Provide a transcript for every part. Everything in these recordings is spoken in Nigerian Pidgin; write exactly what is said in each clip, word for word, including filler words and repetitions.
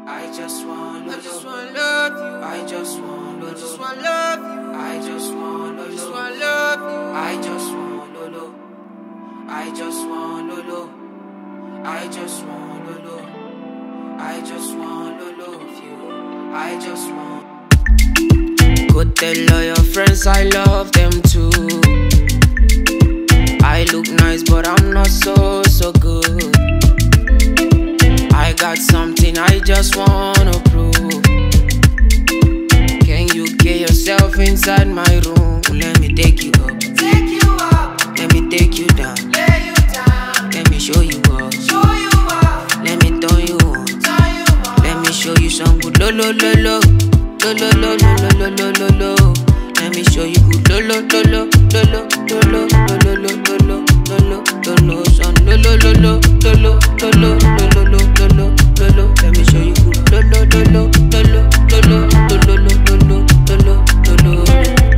I just want I just wanna love you. I just want I just wanna love you. I just want I just wanna love you. I just want Lolo. I just want Lolo. I just want Lolo. I just want Lolo of you. I just want. Go tell all your friends I love them too. I look nice but I'm not so, so good. I got something I just wanna prove. Can you get yourself inside my room? Let me take you up. Take you up. Let me take you down. Lay you down. Let me show you up. Show you off. Let me turn you on. Turn you on. Let me show you some good lo lo lo lo. Lo lo lo lo lo lo lo lo lo. Let me show you good lo lo lo lo lo lo lo lo lo lo lo lo lo lo lo son lo lo lo lo lo lo lo lo lo lo lo lo lo. Let me show you good lo lo lo lo lo lo lo lo lo lo lo lo lo lo.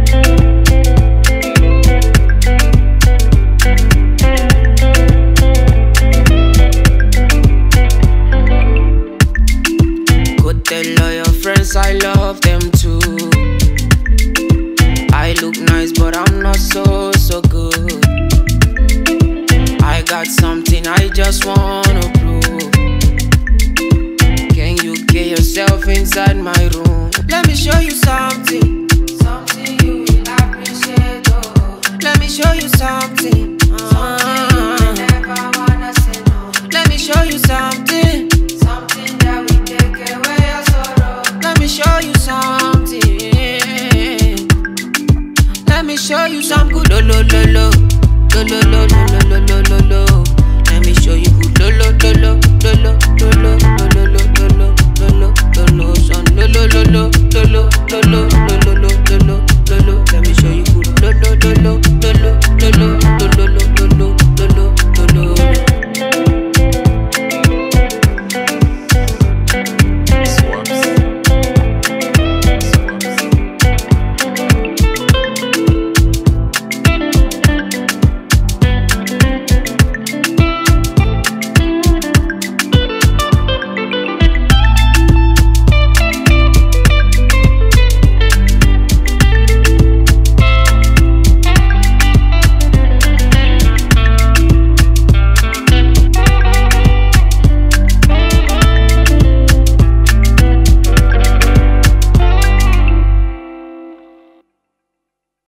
Go tell all your friends I love them too. I look nice but I'm not so, so good. I got something I just want